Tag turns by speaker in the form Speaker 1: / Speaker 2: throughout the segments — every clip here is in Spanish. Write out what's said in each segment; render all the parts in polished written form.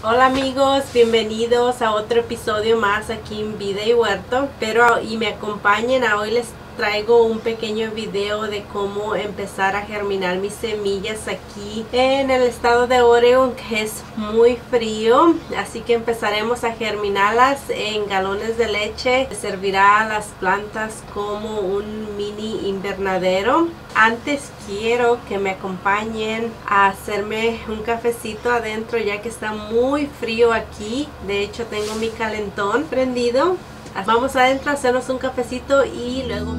Speaker 1: Hola amigos, bienvenidos a otro episodio más aquí en Vida y Huerto. Y me acompañen, hoy les traigo un pequeño video de cómo empezar a germinar mis semillas aquí en el estado de Oregon, que es muy frío. Así que empezaremos a germinarlas en galones de leche. Servirá a las plantas como un mini invernadero. Antes quiero que me acompañen a hacerme un cafecito adentro, ya que está muy frío aquí. De hecho tengo mi calentón prendido. Vamos adentro a hacernos un cafecito y luego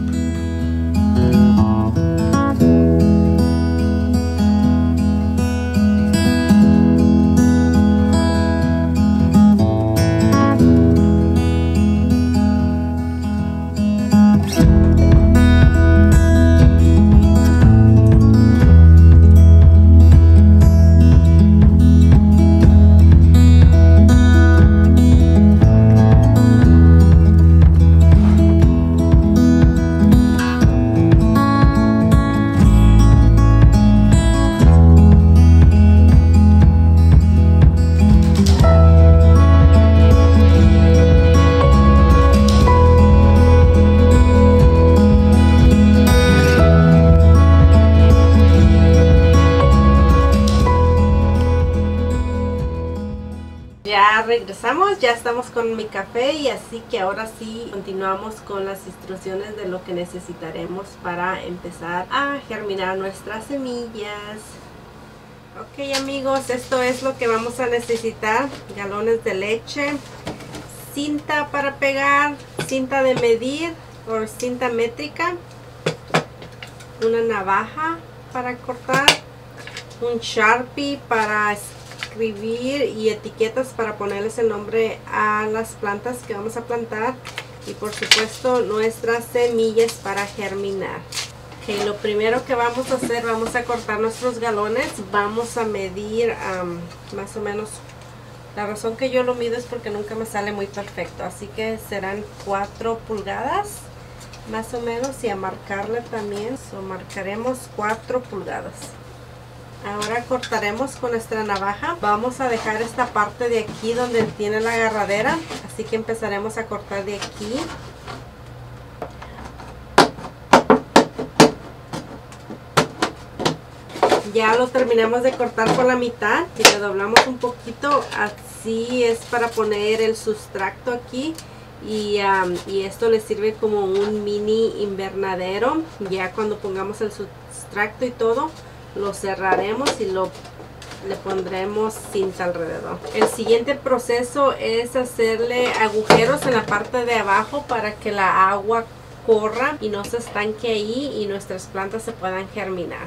Speaker 1: ya regresamos, ya estamos con mi café, y así que ahora sí continuamos con las instrucciones de lo que necesitaremos para empezar a germinar nuestras semillas. Ok amigos, esto es lo que vamos a necesitar: galones de leche, cinta para pegar, cinta de medir o cinta métrica, una navaja para cortar, un Sharpie para escribir y etiquetas para ponerles el nombre a las plantas que vamos a plantar, y por supuesto nuestras semillas para germinar. Okay, lo primero que vamos a hacer, vamos a cortar nuestros galones. Vamos a medir más o menos. La razón que yo lo mido es porque nunca me sale muy perfecto, así que serán 4 pulgadas más o menos, y a marcarle también, marcaremos 4 pulgadas. Ahora cortaremos con nuestra navaja. Vamos a dejar esta parte de aquí donde tiene la agarradera, así que empezaremos a cortar de aquí. Ya lo terminamos de cortar por la mitad y le doblamos un poquito, así es para poner el sustrato aquí. Y esto le sirve como un mini invernadero. Ya cuando pongamos el sustrato y todo, lo cerraremos y le pondremos cinta alrededor. El siguiente proceso es hacerle agujeros en la parte de abajo para que la agua corra y no se estanque ahí y nuestras plantas se puedan germinar.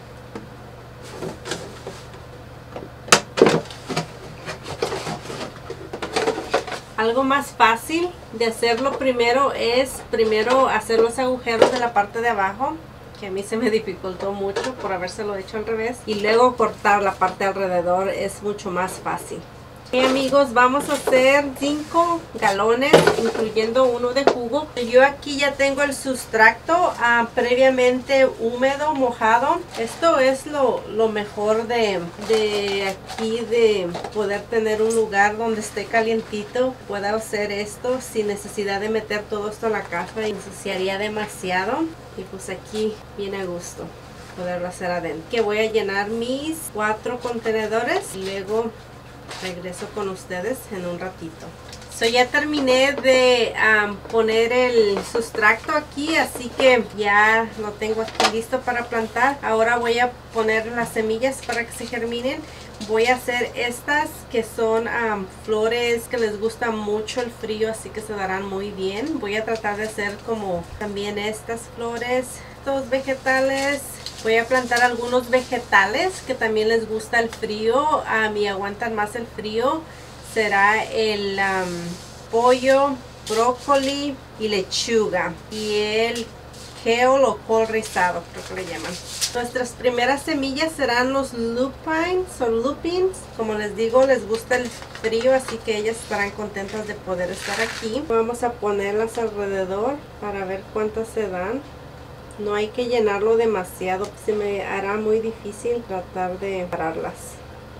Speaker 1: Algo más fácil de hacerlo primero es hacer los agujeros de la parte de abajo, que a mí se me dificultó mucho por habérselo hecho al revés, y luego cortar la parte alrededor es mucho más fácil. Okay, amigos, vamos a hacer 5 galones, incluyendo uno de jugo. Yo aquí ya tengo el sustrato previamente húmedo, mojado. Esto es lo mejor de aquí, de poder tener un lugar donde esté calientito. Puedo hacer esto sin necesidad de meter todo esto en la caja y ensuciaría demasiado. Y pues aquí viene a gusto poderlo hacer adentro. Que voy a llenar mis 4 contenedores y luego regreso con ustedes en un ratito. Ya terminé de poner el sustrato aquí, así que ya lo tengo aquí listo para plantar. Ahora voy a poner las semillas para que se germinen. Voy a hacer estas que son flores que les gusta mucho el frío, así que se darán muy bien. Voy a tratar de hacer como también estas flores, estos vegetales. Voy a plantar algunos vegetales que también les gusta el frío y aguantan más el frío. Será el pollo, brócoli y lechuga, y el kale o col rizado, creo que le llaman. Nuestras primeras semillas serán los lupines o lupins. Como les digo, les gusta el frío, así que ellas estarán contentas de poder estar aquí. Vamos a ponerlas alrededor para ver cuántas se dan. No hay que llenarlo demasiado, se me hará muy difícil tratar de pararlas.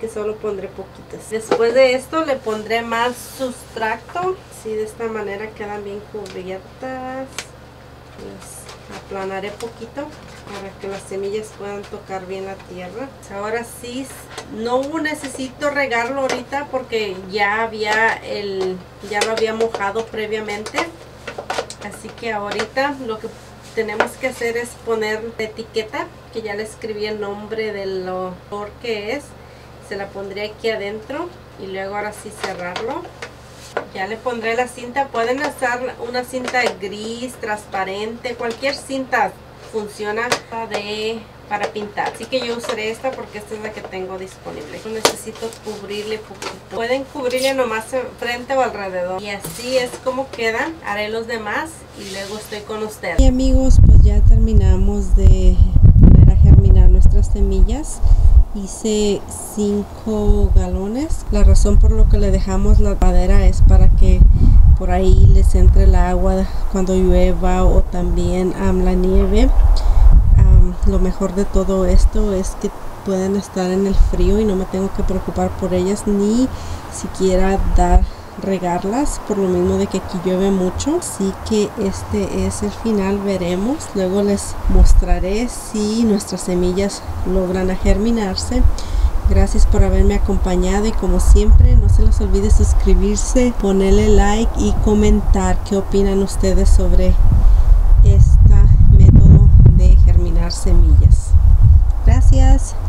Speaker 1: que solo pondré poquitas. Después de esto le pondré más sustrato. Así de esta manera quedan bien cubiertas. Las aplanaré poquito para que las semillas puedan tocar bien la tierra. Ahora sí, no necesito regarlo ahorita porque ya lo había mojado previamente. Así que ahorita lo que tenemos que hacer es poner la etiqueta, que ya le escribí el nombre del olor que es. Se la pondré aquí adentro y luego ahora sí cerrarlo. Ya le pondré la cinta. Pueden usar una cinta gris, transparente, cualquier cinta funciona para pintar. Así que yo usaré esta porque esta es la que tengo disponible. Necesito cubrirle poquito. Pueden cubrirle nomás frente o alrededor. Y así es como quedan. Haré los demás y luego estoy con ustedes. Y amigos, pues ya terminamos de poner a germinar nuestras semillas. Hice 5 galones. La razón por lo que le dejamos la madera es para que por ahí les entre el agua cuando llueva o también la nieve. Lo mejor de todo esto es que pueden estar en el frío y no me tengo que preocupar por ellas ni siquiera regarlas, por lo mismo de que aquí llueve mucho. Así que este es el final, veremos. Luego les mostraré si nuestras semillas logran germinarse. Gracias por haberme acompañado y como siempre no se les olvide suscribirse, ponerle like y comentar qué opinan ustedes sobre este método de germinar semillas. Gracias.